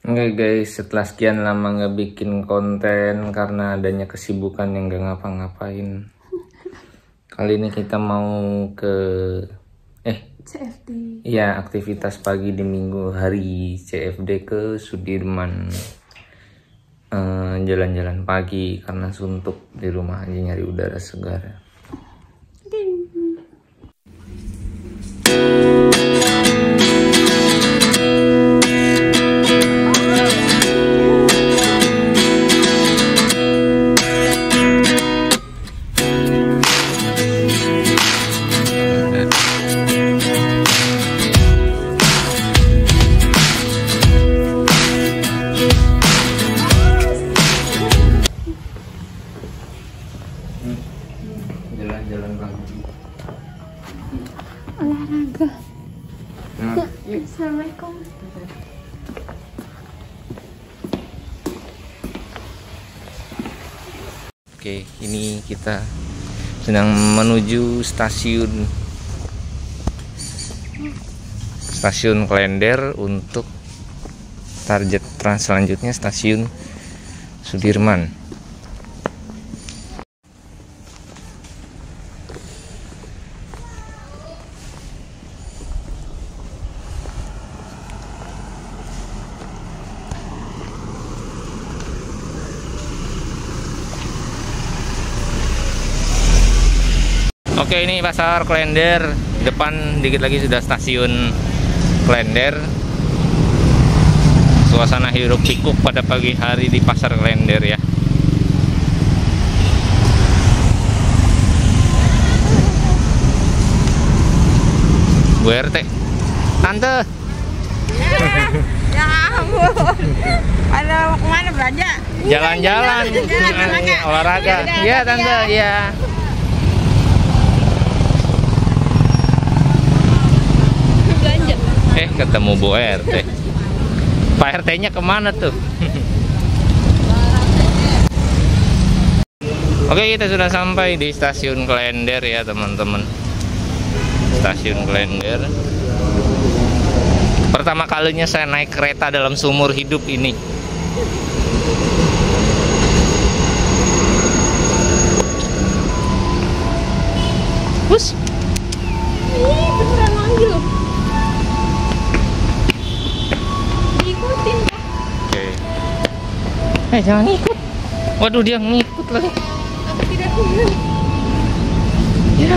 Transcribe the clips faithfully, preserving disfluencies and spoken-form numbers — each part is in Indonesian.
Oke guys, setelah sekian lama nggak bikin konten karena adanya kesibukan yang nggak ngapa-ngapain, kali ini kita mau ke eh C F D. Iya, aktivitas pagi di minggu hari C F D ke Sudirman. Jalan-jalan eh, pagi karena suntuk di rumah aja nyari udara segar. Jalan-jalan pagi. Olahraga. Nah, Assalamualaikum. Oke, ini kita sedang menuju stasiun stasiun Klender untuk target trans selanjutnya stasiun Sudirman. Oke, ini pasar Klender. Depan dikit lagi sudah stasiun Klender. Suasana hiruk pikuk pada pagi hari di pasar Klender ya. Bu R T, Tante. Ya ampun. Ada mau kemana belanja? Jalan-jalan, olahraga. Iya, Tante, iya. Eh, ketemu Bu R T. Pak R T-nya kemana tuh? Oke, kita sudah sampai di stasiun Klender ya teman-teman. Stasiun Klender. Pertama kalinya saya naik kereta dalam seumur hidup ini. Bus. Ih, beneran manggil. Diikutin. Oke. Eh, jangan ngikut. Waduh, dia ngikut lagi. Aku tidak kuat. Ya.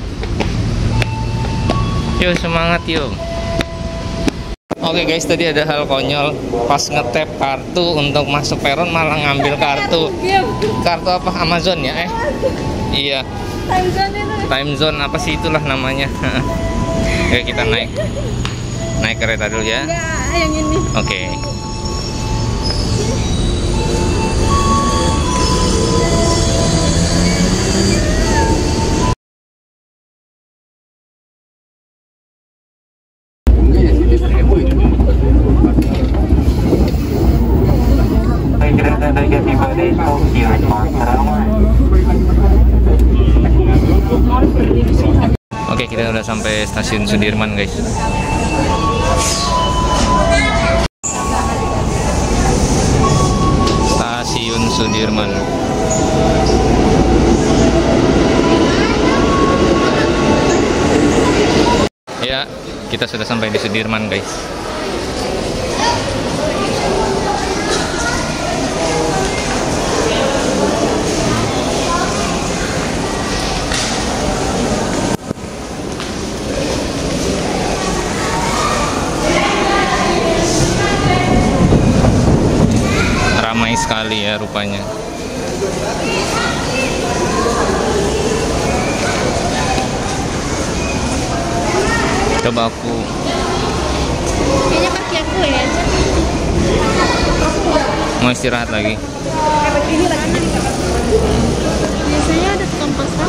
Yuk, semangat yuk. Oke guys, tadi ada hal konyol. Pas ngetap kartu untuk masuk peron malah ngambil kartu. Kartu apa? Amazon ya? Eh. Iya. Time zone itu. Time zone apa sih itulah namanya. Oke, kita naik. Naik kereta dulu ya. Enggak, yang ini. Oke. Oke, kita udah sampai stasiun Sudirman guys. Stasiun Sudirman. Ya, kita sudah sampai di Sudirman guys. Ramai sekali ya rupanya. Coba aku. Kayaknya kaki aku ya. Mau istirahat lagi. Biasanya ada tukang pasar.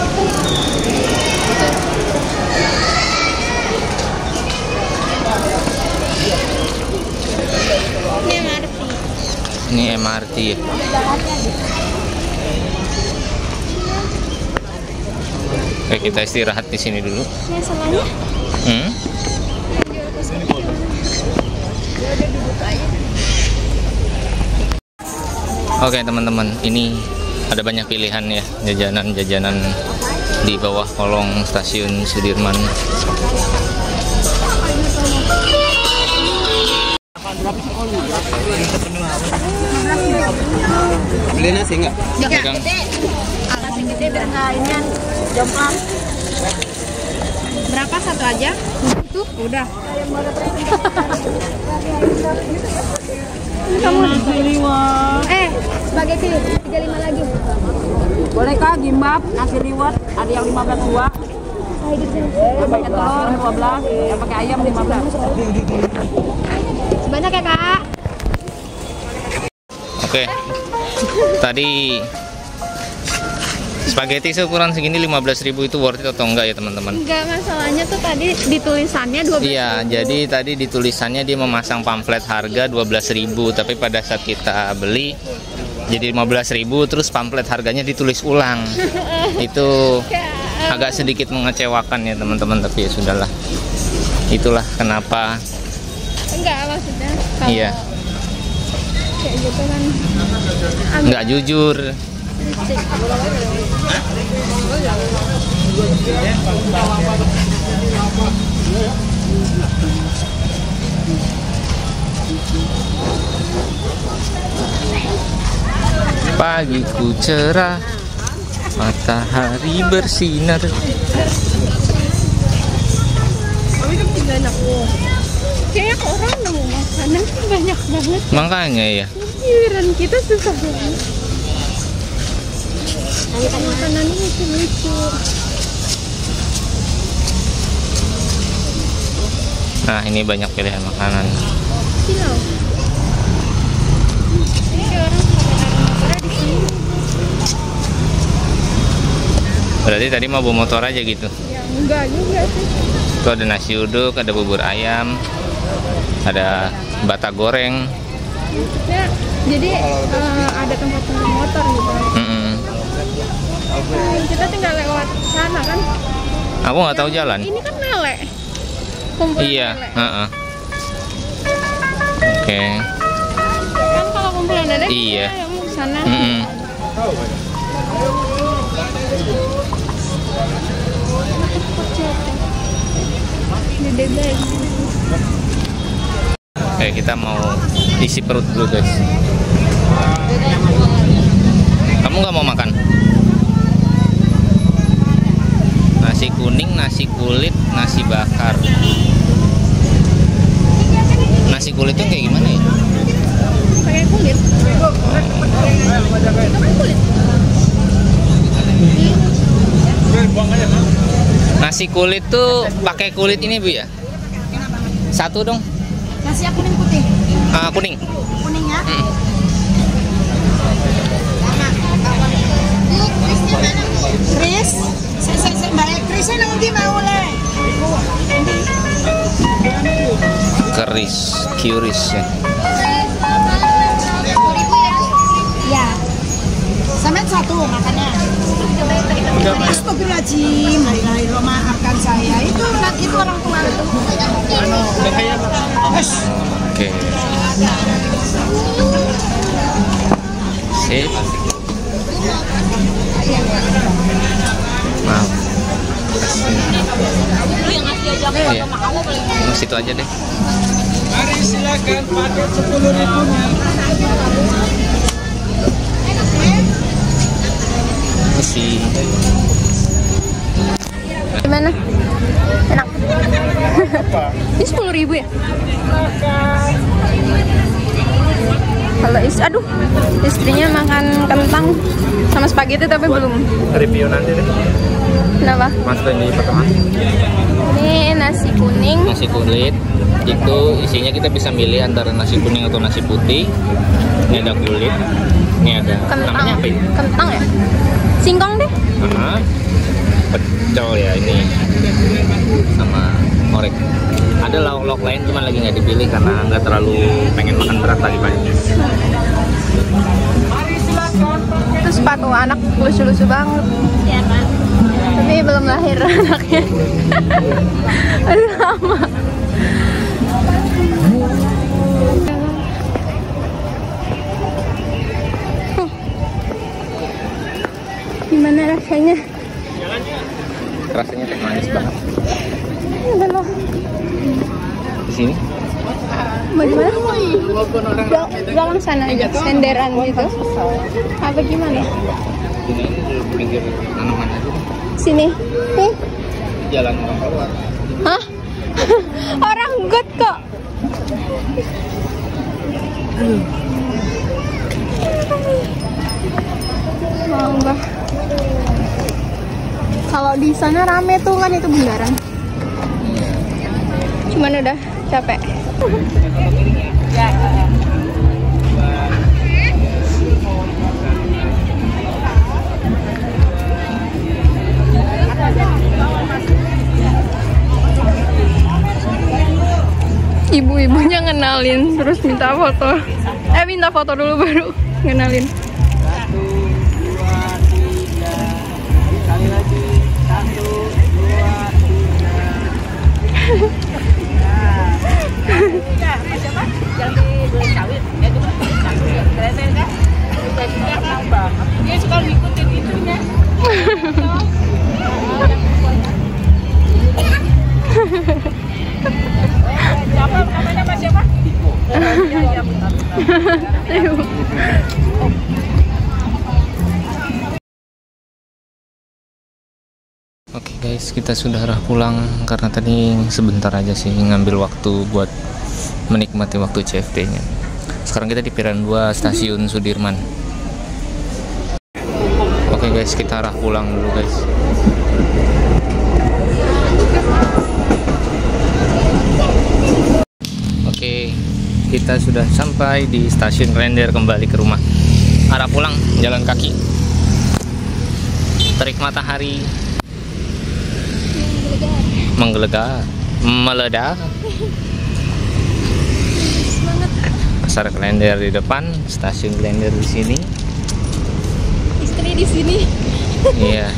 Ini M R T. Ini M R T ya. Oke, kita istirahat di sini dulu. Ini salahnya? Hmm? Ya udah duduk aja. Oke teman-teman, ini ada banyak pilihan ya jajanan-jajanan di bawah kolong stasiun Sudirman. Beli nasi enggak? Pegang. Nasi gede biar nggak ini jomplang. Berapa satu aja? Itu udah. Kamu nasi liwet. Eh, spaghetti tiga puluh lima lagi. Boleh kah gimbap, nasi liwet, ada yang lima belas dua. Yang pakai telur dua belas, yang pakai ayam lima belas. Sebanyak ya, Kak. Oke. Tadi spaghetti seukuran segini lima belas ribu itu worth it atau enggak ya teman-teman? Enggak, masalahnya tuh tadi di tulisannya dua belas ribu. Iya, jadi tadi di tulisannya dia memasang pamflet harga dua belas ribu, tapi pada saat kita beli jadi lima belas ribu, terus pamflet harganya ditulis ulang. Itu agak sedikit mengecewakan ya teman-teman, tapi ya sudahlah. Itulah kenapa. Enggak, maksudnya kalau Iya. kayak gitu kan Nggak jujur. licik. Pagiku cerah, matahari bersinar. Kayak orang nemu makanan tuh banyak banget. Makanya ya. Giliran kita susah banget. Makanannya lucu-lucu. Nah, ini banyak pilihan makanan. Silau. Ini kayak orang pakai motornya di sini. Berarti tadi mau bawa motor aja gitu. Ya enggak juga sih. Itu ada nasi uduk, ada bubur ayam, ada bata goreng. Ya, jadi eh, ada tempat-tempat motor gitu. Mm-mm. Hmm, kita tinggal lewat sana kan. Aku nggak tahu jalan. Ini kan Mele. Kumpulan Iya. Mele. Heeh. Oke. Kan kalau kumpulan Mele Iya. yang mau ke sana. Mm-mm. Gede banget. Oke, kita mau isi perut dulu guys. Kamu nggak mau makan? Nasi kuning, nasi kulit, nasi bakar. Nasi kulitnya kayak gimana ya? Pakai kulit. Itu kan kulit. Nasi kulit tuh pakai kulit ini Bu ya? Satu dong. Nasi yang kuning putih. Ah, kuning. Kuning ya. Mm. Chris, saya saya saya Mbak Chris nanti mau le. Keris, curious ya. Ya. Sama satu makannya. Astagfirullahaladzim, Alhamdulillah, maafkan saya. Itu itu orang tua. Oke. Sip. Maaf. Iya. Di situ aja deh. Mari silakan paket sepuluh ribunya. Isi. Gimana? Enak. Ini sepuluh ribu ya? Kalau is, aduh, istrinya makan kentang sama spaghetti tapi belum. Review nanti deh. Kenapa? Masukin di pertama. Ini nasi kuning. Nasi kulit itu isinya kita bisa milih antara nasi kuning atau nasi putih. Ini ada kulit. Ini ada Kentang. namanya apa ini? Kentang ya? Singkong deh. Nah, pecel ya ini sama korek. Ada lauk-lauk lain cuman lagi nggak dipilih karena nggak terlalu pengen makan berat tadi pagi. Itu sepatu anak lucu-lucu banget. Ya, Pak. Tapi belum lahir anaknya. Aduh lama. Gimana rasanya? Rasanya teh manis banget. Belok. Di sini? Bagaimana? Galang sana aja, senderan gitu. Apa gimana? Ini di pinggir tanaman aja. Sini. Nih. Jalan orang keluar. Hah? Orang good kok. Mau nggak? Kalau di sana rame tuh kan itu bundaran. Cuman udah capek. Ibu-ibunya ngenalin terus minta foto. Eh minta foto dulu baru ngenalin. Satu, dua, tiga. Sekali lagi. Satu, dua, tiga. Siapa? Yang di sawit. Ya itu keren kan? Dia suka ngikutin itunya. Siapa namanya Mas siapa? Iya, iya, bentar, bentar. Oke guys, kita sudah arah pulang karena tadi sebentar aja sih ngambil waktu buat menikmati waktu C F D-nya. Sekarang kita di Piran dua Stasiun Sudirman. Oke guys, kita arah pulang dulu guys. Oke, kita sudah sampai di Stasiun Klender, kembali ke rumah. Arah pulang jalan kaki. Terik matahari menggelegar, meledak. Pasar Klender di depan, Stasiun Klender di sini. Istri di sini. Iya.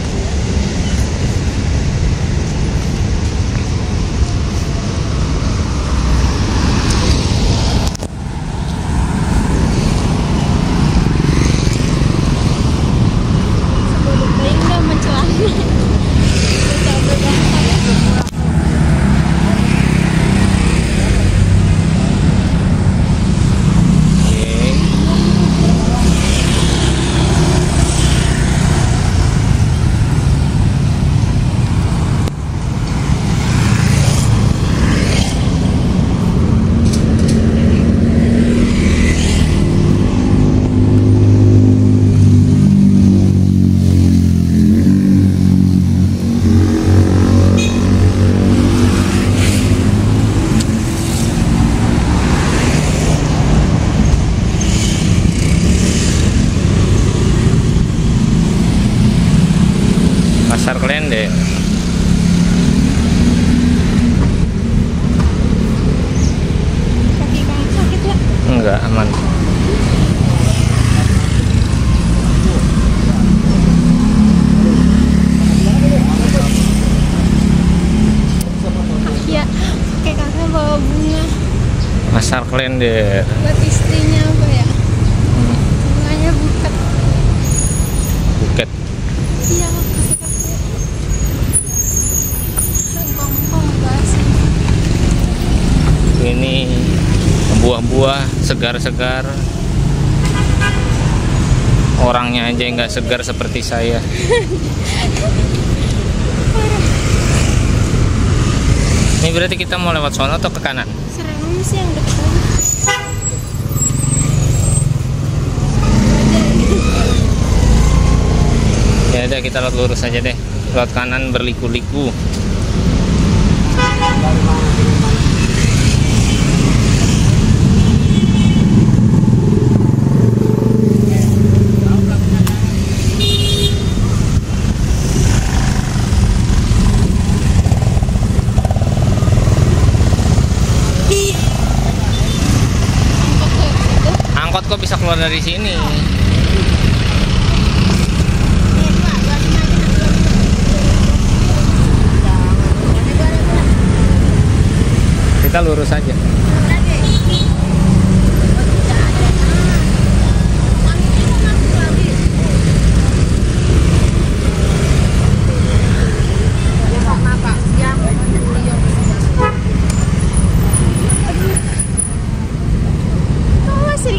Pasar Klender. Kaki kamu sakit ya? Enggak, aman. Iya, kayak kakak bawa bunga. Pasar Klender. Buat istrinya apa ya? Bunganya buket. Buket. Iya, Ini buah-buah segar-segar. Orangnya aja nggak segar seperti saya. Ini berarti kita mau lewat sono atau ke kanan? Serem sih yang depan. Ya udah, kita lewat lurus aja deh. Lewat kanan berliku-liku. Angkot kok bisa keluar dari sini? Kita lurus aja.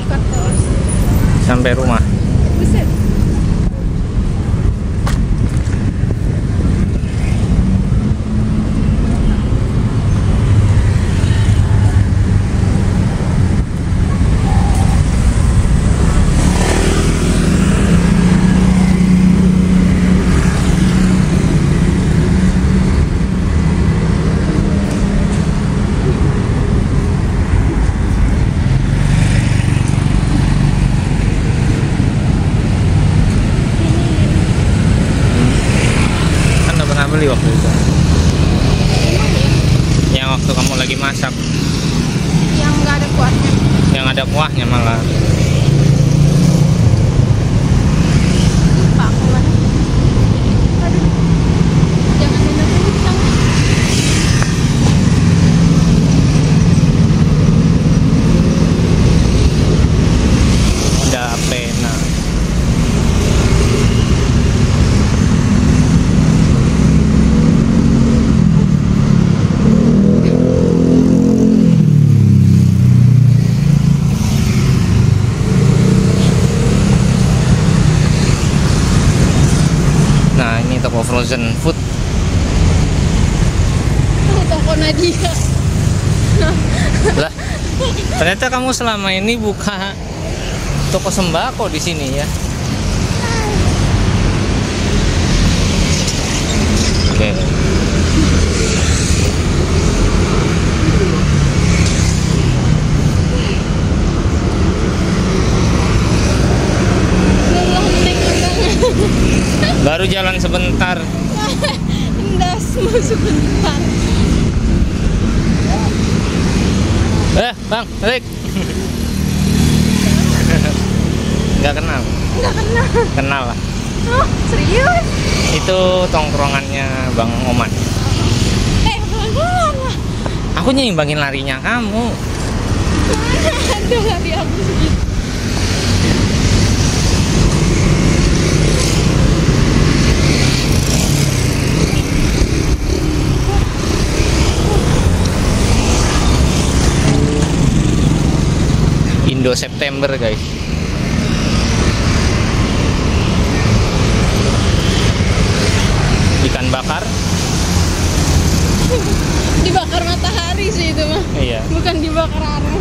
dekat terus. Sampai rumah. Buset. Beli waktu itu yang waktu kamu lagi masak Yang nggak ada kuahnya. yang ada kuahnya malah. Pak, aku mana? Aduh. Jangan minum kencang. Udah pena. Nah, ini toko frozen food. Oh, toko Nadia. Lah, ternyata kamu selama ini buka toko sembako di sini ya. Oke. Baru jalan sebentar. Endas mau sebentar. Eh, Bang, balik. Nggak kenal. Enggak kenal. Kenal lah. Oh, serius? Itu tongkrongannya Bang Oman. Eh, pelan-pelan lah. Aku nyimbangin larinya kamu. Aduh, lari aku segitu. Indo September guys. Ikan bakar. Dibakar matahari sih itu mah. Iya. Bukan dibakar arang.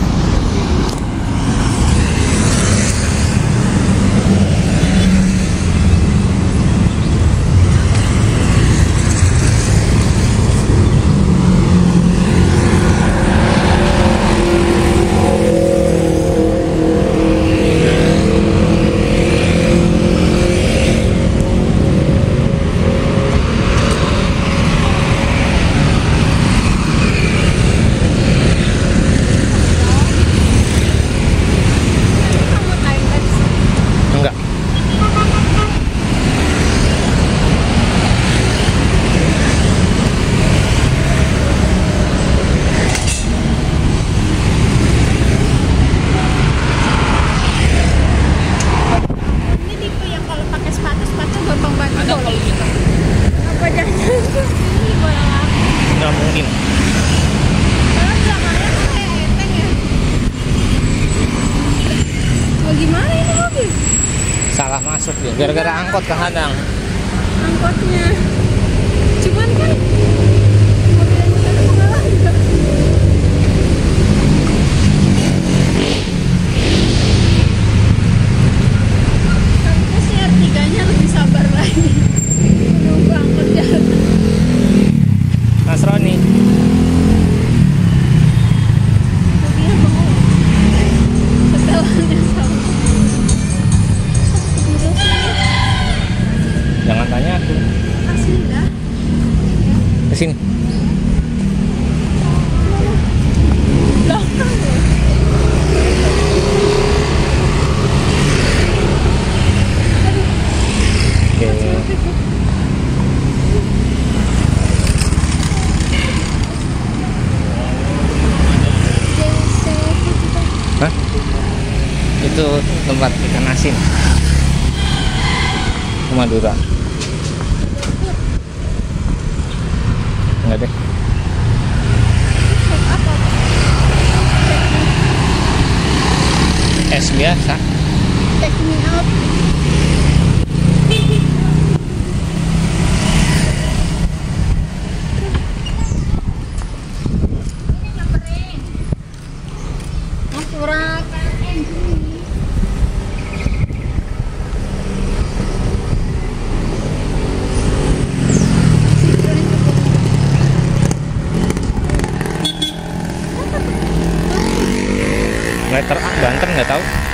Enggak. Ini tipe yang kalau pakai sepatu sepatu gampang banget. Ada kalau kita. Apa jangan ini bola lagi? Nggak mungkin. Kalau belakangnya kan kayak enteng ya. Oh, gimana ini mobil? Salah masuk ya. Gara-gara angkot kehadang. Angkotnya. Cuman kan mobil yang kita salah juga. Harusnya sih R tiga-nya lebih sabar lagi. Nunggu angkot jalan. Mas Roni. Mobilnya bengong. Setelannya sama. Jangan tanya aku. Asli dah. Ke sini. Belakang loh. Oke. Hah? Itu tempat ikan asin. Madura. Enggak deh. Es biasa. Take me out. Mas kurang Letter A Banten nggak tahu.